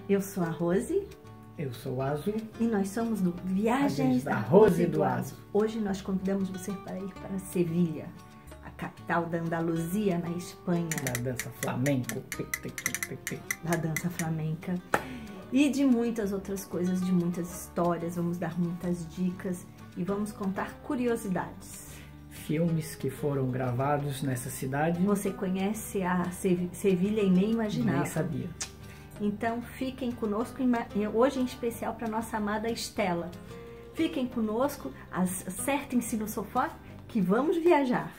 Eu sou a Rose. Eu sou o Azo. E nós somos do Viagens da Rose e do Azo. Hoje nós convidamos você para ir para Sevilha, a capital da Andaluzia, na Espanha. Da dança flamenco. Da dança flamenca. E de muitas outras coisas, de muitas histórias. Vamos dar muitas dicas e vamos contar curiosidades. Filmes que foram gravados nessa cidade. Você conhece a Sevilha e nem imaginava. Nem sabia. Então fiquem conosco, hoje em especial para nossa amada Estela. Fiquem conosco, acertem-se no sofá que vamos viajar.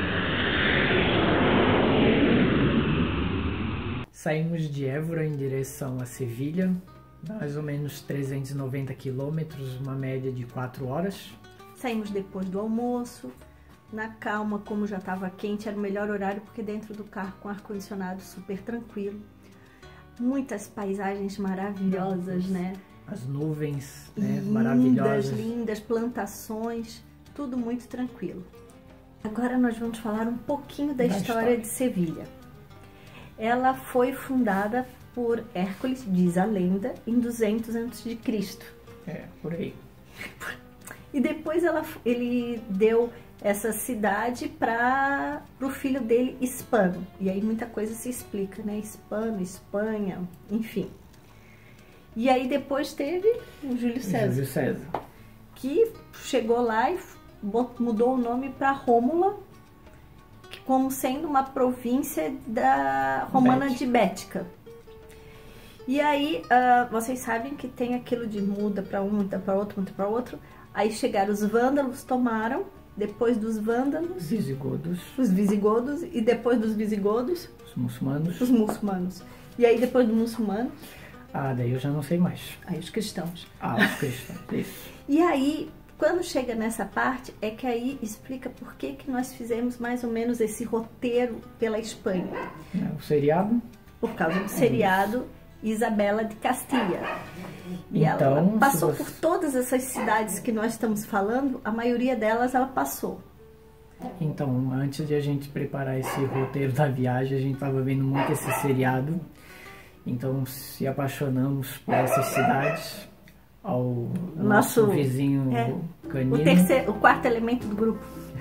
Saímos de Évora em direção a Sevilha, mais ou menos 390 quilômetros, uma média de 4 horas. Saímos depois do almoço, na calma, como já estava quente, era o melhor horário porque dentro do carro com ar-condicionado super tranquilo. Muitas paisagens maravilhosas, né? As nuvens, né? Lindas, Maravilhosas. Lindas, plantações, tudo muito tranquilo. Agora nós vamos falar um pouquinho da história de Sevilha. Ela foi fundada por Hércules, diz a lenda, em 200 a.C. É, por aí. E depois ele deu essa cidade para o filho dele, Hispano. E aí muita coisa se explica, né? Hispano, Espanha, enfim. E aí depois teve o Júlio César. Júlio César. Que chegou lá e mudou o nome para Rômula, como sendo uma província da romana de Bética. E aí vocês sabem que tem aquilo de muda para um, muda para outro, muda para outro. Aí chegaram os vândalos, tomaram. Depois dos vândalos, os visigodos, e depois dos visigodos, os muçulmanos. E aí depois dos muçulmanos, daí eu já não sei mais. Aí os cristãos. Os cristãos, isso. E aí, quando chega nessa parte, é que aí explica por que nós fizemos mais ou menos esse roteiro pela Espanha. O seriado? Por causa do seriado Isabela de Castilha. E então, ela passou por todas essas cidades que nós estamos falando, a maioria delas ela passou. Então, antes de a gente preparar esse roteiro da viagem, a gente estava vendo muito esse seriado. Então, se apaixonamos por essas cidades, ao nosso vizinho canino. O quarto elemento do grupo.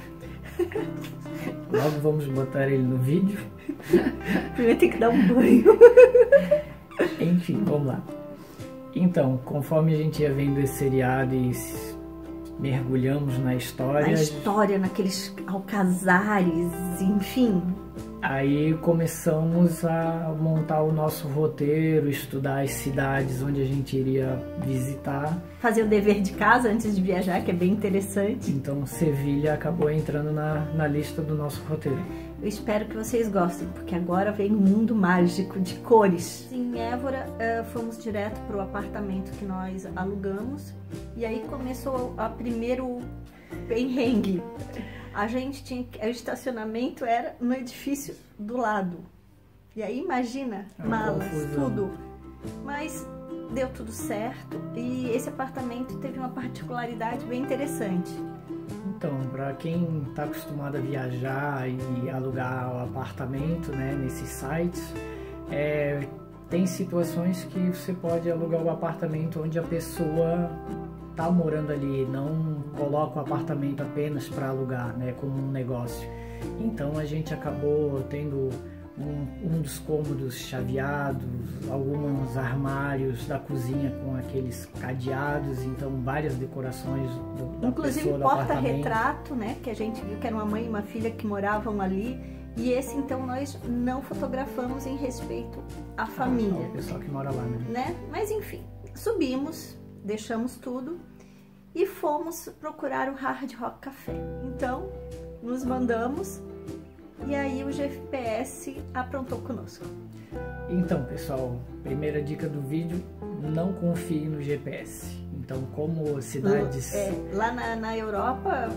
Logo vamos botar ele no vídeo. Primeiro tem que dar um banho. Enfim, vamos lá. Então, conforme a gente ia vendo esse seriado e mergulhamos na história... naqueles alcazares, enfim. Aí começamos a montar o nosso roteiro, estudar as cidades onde a gente iria visitar. Fazer o dever de casa antes de viajar, que é bem interessante. Então, Sevilha acabou entrando na lista do nosso roteiro. Eu espero que vocês gostem, porque agora vem um mundo mágico de cores. Em Évora, fomos direto para o apartamento que nós alugamos. E aí começou o primeiro perrengue. O estacionamento era no edifício do lado. E aí imagina, malas, tudo. Mas deu tudo certo e esse apartamento teve uma particularidade bem interessante. Então, para quem está acostumado a viajar e alugar o apartamento, né, nesses sites, tem situações que você pode alugar o apartamento onde a pessoa está morando ali, não coloca o apartamento apenas para alugar, né, como um negócio. Então a gente acabou tendo um dos cômodos chaveados, alguns armários da cozinha com aqueles cadeados, então várias decorações da pessoa do apartamento. Inclusive porta-retrato, né, que a gente viu que era uma mãe e uma filha que moravam ali. E esse, então, nós não fotografamos em respeito à família. O pessoal que mora lá, né? Mas enfim, subimos, deixamos tudo e fomos procurar o Hard Rock Café. Então, nos mandamos e aí o GPS aprontou conosco. Então, pessoal, primeira dica do vídeo, não confie no GPS. Então, como cidades... Lá na Europa,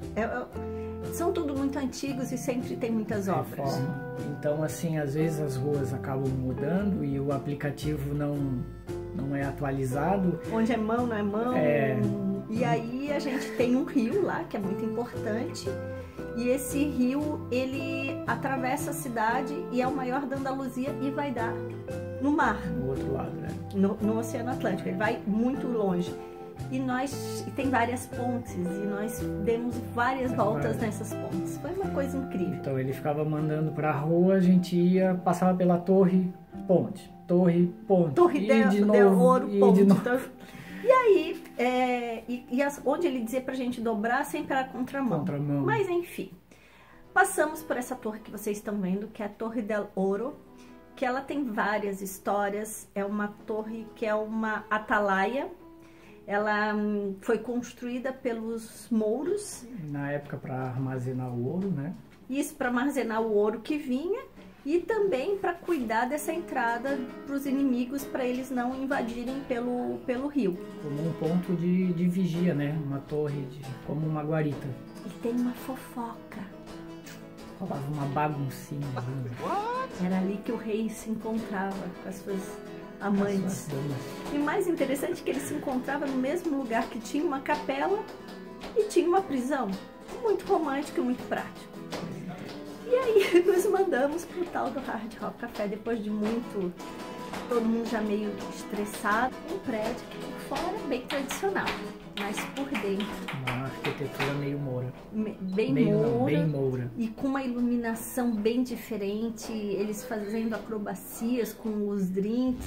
são tudo muito antigos e sempre tem muitas obras. Então, assim, às vezes as ruas acabam mudando e o aplicativo não é atualizado. Onde é mão, não é mão. E aí a gente tem um rio lá, que é muito importante. E esse rio, ele atravessa a cidade e é o maior da Andaluzia e vai dar no mar. No outro lado, né? No Oceano Atlântico, ele vai muito longe. E tem várias pontes, e nós demos várias voltas nessas pontes. Foi uma coisa incrível. Então ele ficava mandando pra rua, a gente ia, passava pela torre, ponte, torre, ponte. Torre de Ouro, ponte. E aí, onde ele dizia pra gente dobrar, sempre era contramão. Mas enfim, passamos por essa torre que vocês estão vendo, que é a Torre del Ouro, que ela tem várias histórias. É uma torre que é uma atalaia. Ela foi construída pelos mouros. Na época para armazenar o ouro, né? Isso, para armazenar o ouro que vinha e também para cuidar dessa entrada para os inimigos, para eles não invadirem pelo rio. Como um ponto de vigia, né? Uma torre, como uma guarita. E tem uma fofoca. Rolava uma baguncinha. Era ali que o rei se encontrava com as suas amantes. E mais interessante é que ele se encontrava no mesmo lugar que tinha uma capela e tinha uma prisão. Muito romântico e muito prático. E aí nos mandamos pro tal do Hard Rock Café, depois de muito, todo mundo já meio estressado. Um prédio que por fora é bem tradicional, mas por dentro uma arquitetura meio moura. Bem moura. E com uma iluminação bem diferente, eles fazendo acrobacias com os drinks.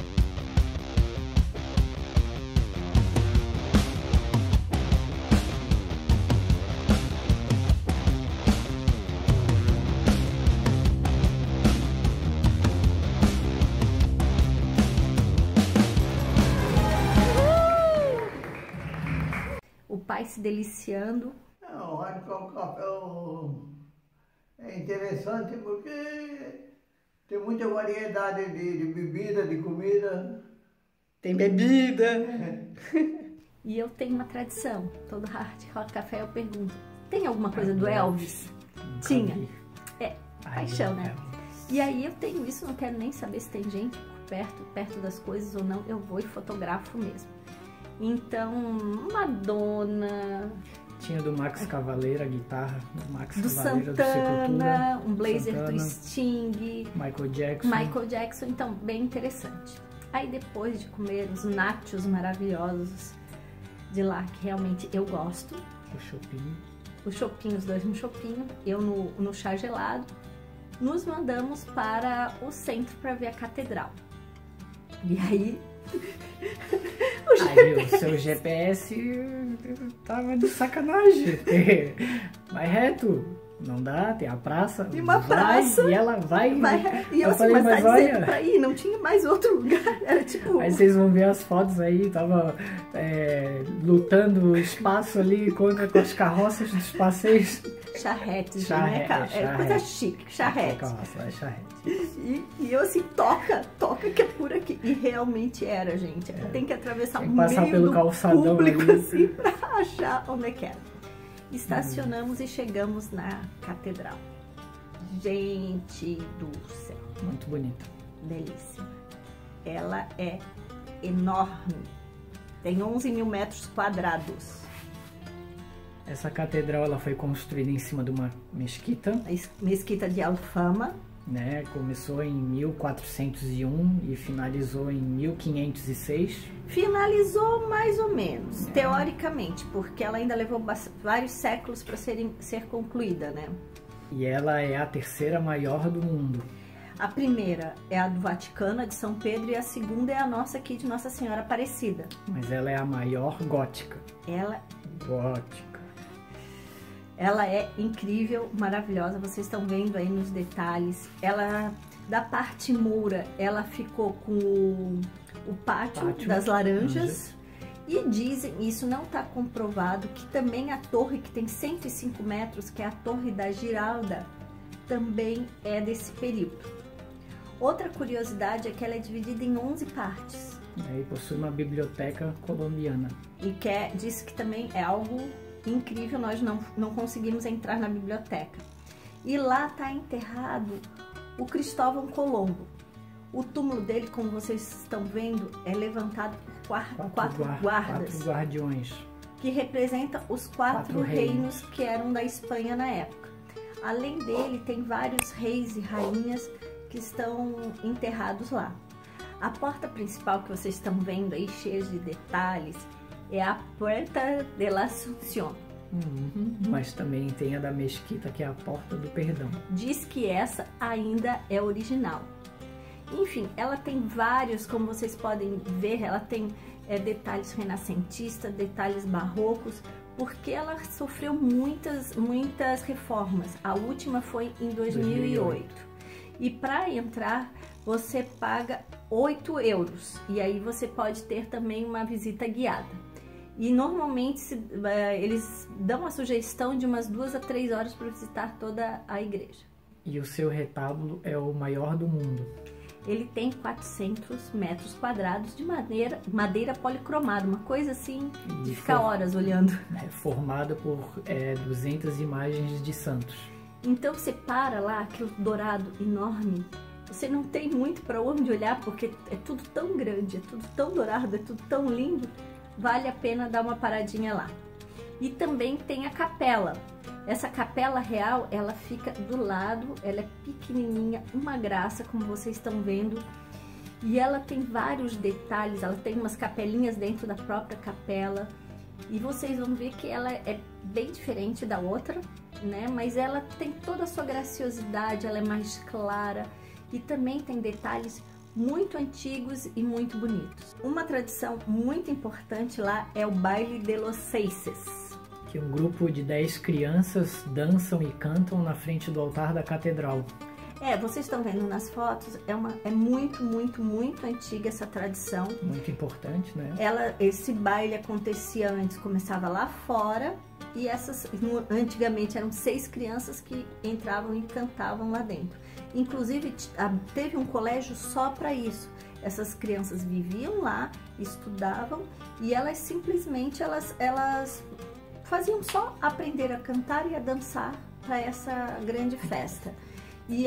O pai se deliciando. Não, o Hard Rock Café é interessante porque tem muita variedade de bebida, de comida. Tem bebida. E eu tenho uma tradição. Todo Hard Rock Café eu pergunto: tem alguma coisa do Elvis? Tinha. Paixão, né? E aí eu tenho isso, não quero nem saber se tem gente perto das coisas ou não. Eu vou e fotografo mesmo. Então, Madonna... Tinha do Max Cavaleira, a guitarra do Santana, um blazer do Sting, Michael Jackson, então bem interessante. Aí depois de comer os nachos maravilhosos de lá, que realmente eu gosto, o shopping, os dois no shopping, eu no chá gelado, nos mandamos para o centro para ver a catedral. E aí... Aí o seu GPS tava de sacanagem. Vai reto, não dá, tem a praça. Tem uma praça. E ela vai. E eu falei, mas tá dizendo pra ir, não tinha mais outro lugar. Era tipo. Aí vocês vão ver as fotos aí, tava lutando o espaço ali com as carroças dos passeios. Charretes, né? É coisa chique, charrete. E eu assim, toca que é por aqui. E realmente era, gente. Tem que atravessar o meio pelo calçadão público ali, assim, pra achar onde é que era. Estacionamos e chegamos na catedral. Gente do céu. Muito bonita. Belíssima. Ela é enorme. Tem 11 mil metros quadrados. Essa catedral ela foi construída em cima de uma mesquita. A mesquita de Alfama. Né? Começou em 1401 e finalizou em 1506. Finalizou mais ou menos, teoricamente, porque ela ainda levou vários séculos para ser concluída, né? E ela é a terceira maior do mundo. A primeira é a do Vaticano, a de São Pedro, e a segunda é a nossa aqui de Nossa Senhora Aparecida. Mas ela é a maior gótica. Gótica. Ela é incrível, maravilhosa, vocês estão vendo aí nos detalhes. Ela, da parte moura, ela ficou com o pátio das laranjas. E dizem, isso não está comprovado, que também a torre que tem 105 metros, que é a Torre da Giralda, também é desse período. Outra curiosidade é que ela é dividida em 11 partes. E possui uma biblioteca colombiana. E diz que também é algo incrível, nós não conseguimos entrar na biblioteca. E lá está enterrado o Cristóvão Colombo. O túmulo dele, como vocês estão vendo, é levantado por quatro guardas. 4 guardiões. Que representa os 4 reinos que eram da Espanha na época. Além dele, tem vários reis e rainhas que estão enterrados lá. A porta principal que vocês estão vendo aí, cheia de detalhes, é a Puerta de la Asunción. Mas também tem a da Mesquita, que é a Porta do Perdão. Diz que essa ainda é original. Enfim, ela tem vários, como vocês podem ver, ela tem detalhes renascentistas, detalhes barrocos, porque ela sofreu muitas reformas. A última foi em 2008. E para entrar, você paga 8 euros. E aí você pode ter também uma visita guiada. E normalmente eles dão a sugestão de umas 2 a 3 horas para visitar toda a igreja. E o seu retábulo é o maior do mundo. Ele tem 400 metros quadrados de madeira policromada, uma coisa assim de ficar horas olhando. Formada por 200 imagens de santos. Então você para lá, aquele dourado enorme, você não tem muito para onde olhar, porque é tudo tão grande, é tudo tão dourado, é tudo tão lindo, vale a pena dar uma paradinha lá. E também tem a capela. Essa capela real, ela fica do lado, ela é pequenininha, uma graça, como vocês estão vendo. E ela tem vários detalhes, ela tem umas capelinhas dentro da própria capela. E vocês vão ver que ela é bem diferente da outra, né? Mas ela tem toda a sua graciosidade, ela é mais clara. E também tem detalhes muito antigos e muito bonitos. Uma tradição muito importante lá é o Baile de los Seises. Que um grupo de 10 crianças dançam e cantam na frente do altar da catedral. Vocês estão vendo nas fotos, é muito antiga essa tradição. Muito importante, né? Esse baile acontecia antes, começava lá fora, e antigamente eram 6 crianças que entravam e cantavam lá dentro. Inclusive, teve um colégio só para isso. Essas crianças viviam lá, estudavam, e elas simplesmente elas faziam só aprender a cantar e a dançar para essa grande festa. E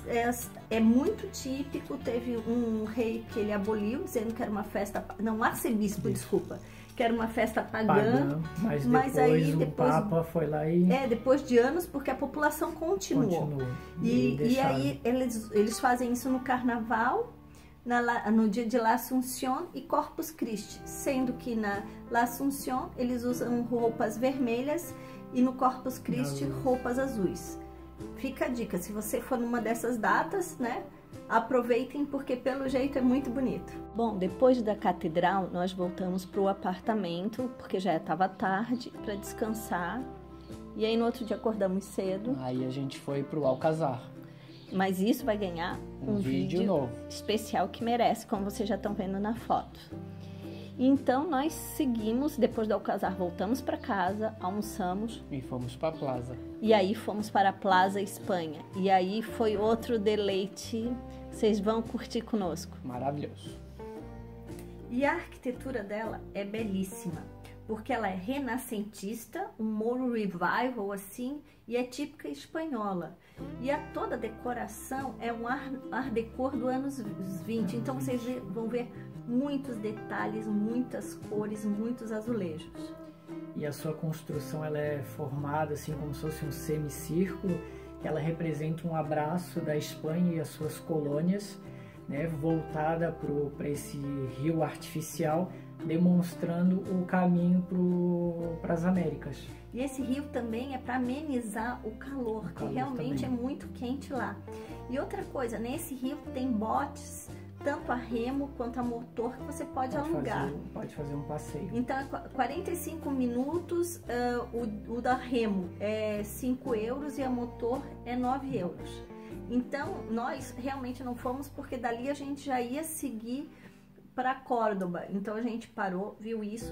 é muito típico. Teve um rei que ele aboliu, dizendo que era uma festa, não, arcebispo, desculpa, que era uma festa pagã, mas depois o Papa foi lá e... depois de anos, porque a população continuou. E aí eles fazem isso no carnaval, no dia de La Asunción e Corpus Christi, sendo que na La Asunción eles usam roupas vermelhas e no Corpus Christi roupas azuis. Fica a dica, se você for numa dessas datas, né, aproveitem, porque pelo jeito é muito bonito. Bom, depois da catedral nós voltamos para o apartamento, porque já estava tarde, para descansar. E aí no outro dia acordamos cedo. Aí a gente foi para o Alcazar. Mas isso vai ganhar um vídeo novo, especial, que merece, como vocês já estão vendo na foto. Então nós seguimos, depois do Alcazar voltamos para casa, almoçamos. E fomos para a Plaza. E aí fomos para a Plaza Espanha. E aí foi outro deleite, vocês vão curtir conosco. Maravilhoso. E a arquitetura dela é belíssima, porque ela é renascentista, um Mouro Revival assim, e é típica espanhola. E toda a decoração é um art déco do anos 20, então vocês vão ver muitos detalhes, muitas cores, muitos azulejos. E a sua construção, ela é formada assim como se fosse um semicírculo, ela representa um abraço da Espanha e as suas colônias, né, voltada para esse rio artificial, demonstrando o caminho para as Américas. E esse rio também é para amenizar o calor, que realmente também é muito quente lá. E outra coisa, nesse rio tem botes, tanto a remo quanto a motor, que você pode alugar. Pode fazer um passeio. Então, 45 minutos, o da remo é 5 euros e a motor é 9 euros. Então, nós realmente não fomos, porque dali a gente já ia seguir para Córdoba. Então, a gente parou, viu isso.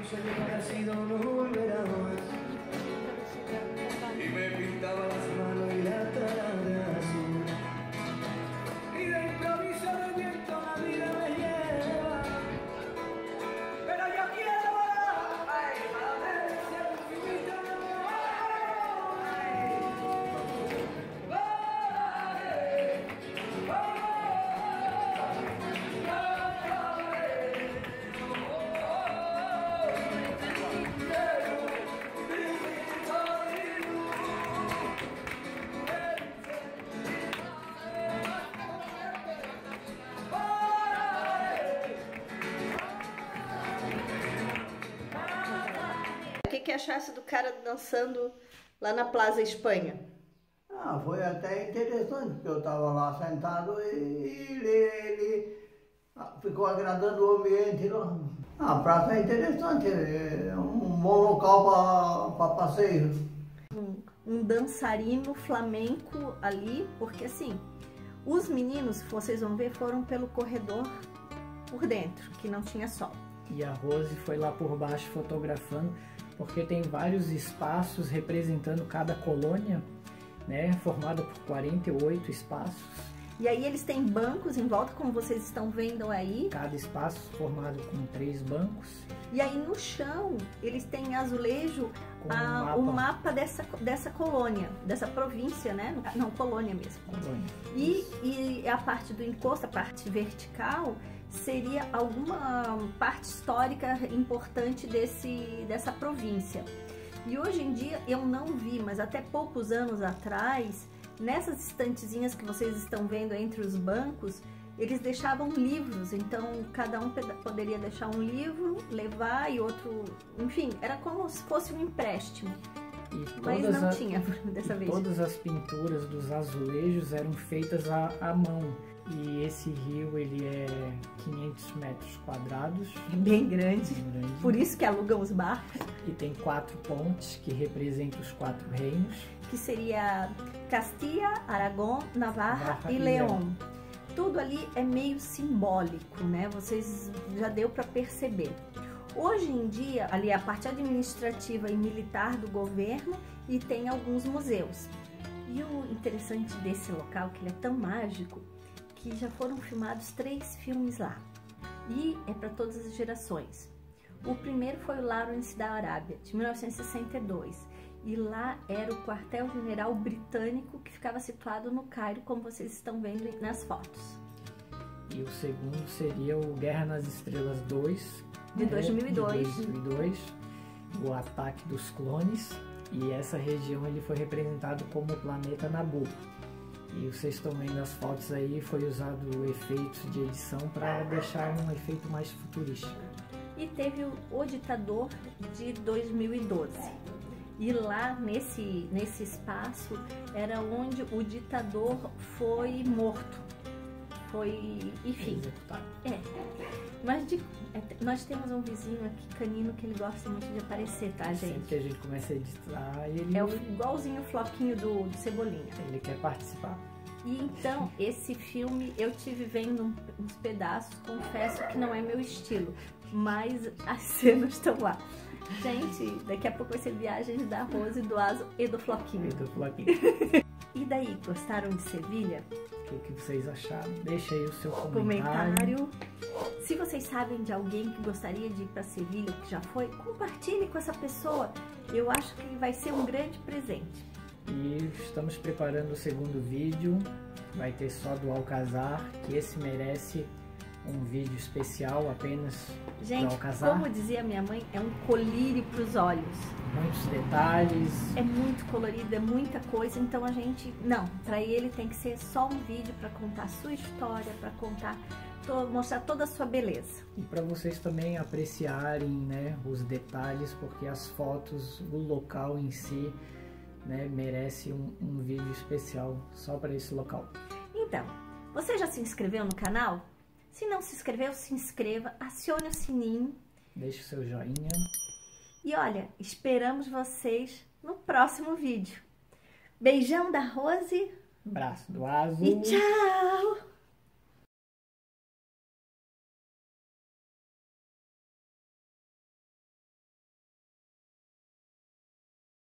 sueño parecido no volverá más. Y me pintaba las manos y la cara de azul. Y de improviso de viento la vida me lleva. Pero yo quiero volar, ay, a ver ese infinito. O que achasse do cara dançando lá na Plaza Espanha? Ah, foi até interessante, porque eu estava lá sentado e ele ficou agradando o ambiente lá. A praça é interessante, é um bom local para passeio. Um dançarino flamenco ali, porque assim, os meninos, vocês vão ver, foram pelo corredor por dentro, que não tinha sol. E a Rose foi lá por baixo fotografando, porque tem vários espaços representando cada colônia, né, formada por 48 espaços. E aí eles têm bancos em volta, como vocês estão vendo aí. Cada espaço formado com 3 bancos. E aí no chão eles têm azulejo, Com o mapa dessa colônia, dessa província, né? Não, colônia mesmo. Colônia. E a parte do encosto, a parte vertical, seria alguma parte histórica importante dessa província. E hoje em dia eu não vi, mas até poucos anos atrás, nessas estantezinhas que vocês estão vendo entre os bancos, eles deixavam livros, então cada um poderia deixar um livro, levar e outro, enfim, era como se fosse um empréstimo. Mas não tinha dessa vez. Todas as pinturas dos azulejos eram feitas à mão. E esse rio, ele é 500 metros quadrados. É bem grande, por isso que alugam os barcos. E tem 4 pontes que representam os 4 reinos. Que seria Castilla, Aragão, Navarra e León. Tudo ali é meio simbólico, né? Vocês já deu para perceber. Hoje em dia, ali é a parte administrativa e militar do governo e tem alguns museus. E o interessante desse local, que ele é tão mágico, que já foram filmados 3 filmes lá. E é para todas as gerações. O primeiro foi o Lawrence da Arábia, de 1962. E lá era o quartel-general britânico que ficava situado no Cairo, como vocês estão vendo nas fotos. E o segundo seria o Guerra nas Estrelas 2, de 2002. De 2002, o Ataque dos Clones. E essa região ele foi representado como o planeta Naboo. E vocês estão vendo as fotos aí, foi usado efeitos de edição para deixar um efeito mais futurístico. E teve o Ditador de 2012. E lá nesse espaço era onde o ditador foi morto. Foi, enfim. Executado. Mas nós temos um vizinho aqui, canino, que ele gosta muito de aparecer, tá, gente? Sempre que a gente começa a editar, ele... É igualzinho o Floquinho do Cebolinha. Ele quer participar. E então, esse filme eu tive vendo uns pedaços, confesso que não é meu estilo, mas as cenas estão lá. Gente, daqui a pouco vai ser Viagens da Rose, do Azo e do Floquinho. E daí, gostaram de Sevilha? O que vocês acharam? Deixa aí o seu comentário. Se vocês sabem de alguém que gostaria de ir para Sevilha, que já foi, compartilhe com essa pessoa. Eu acho que vai ser um grande presente. E estamos preparando o segundo vídeo. Vai ter só do Alcazar, que esse merece um vídeo especial apenas do Alcazar. Como dizia minha mãe, é um colírio para os olhos. Muitos detalhes. É muito colorido, é muita coisa, então a gente... Não, para ele tem que ser só um vídeo para contar a sua história, para contar, mostrar toda a sua beleza. E para vocês também apreciarem, né, os detalhes, porque as fotos, o local em si, né, merece um vídeo especial só para esse local. Então, você já se inscreveu no canal? Se não se inscreveu, se inscreva, acione o sininho. Deixe o seu joinha. E olha, esperamos vocês no próximo vídeo. Beijão da Rose. Abraço do Azo. E tchau!